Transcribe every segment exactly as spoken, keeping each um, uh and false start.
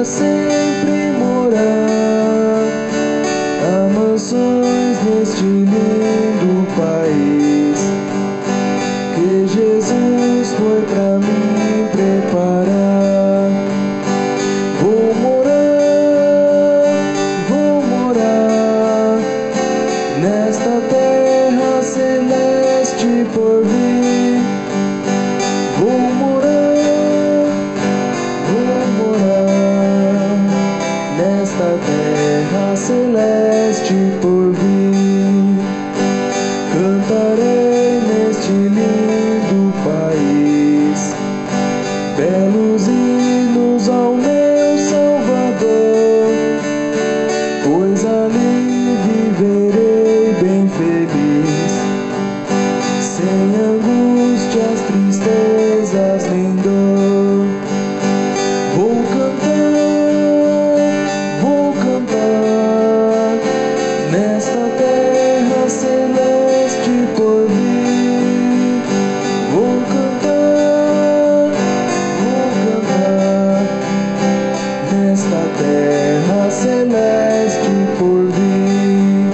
sempre morar. Há mansões neste lindo país que Jesus foi pra mim preparar. Vou morar, vou morar nesta terra celeste por vir. Vou morar, vou morar nesta terra celeste por vir. Cantarei neste lindo país belos hinos ao meu Salvador, pois ali viverei bem feliz, sem angústias, tristezas nem dor. Vou cantar, vou cantar nesta terra celeste por vir. Vou cantar, vou cantar nesta terra celeste por vir.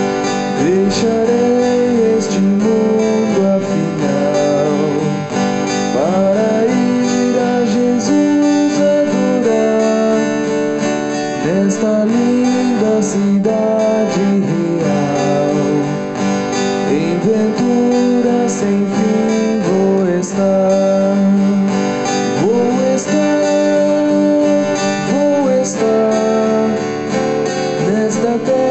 Deixarei este mundo afinal para ir a Jesus adorar nesta linda cidade real. Em ventura sem fim vou estar, vou estar, vou estar nesta terra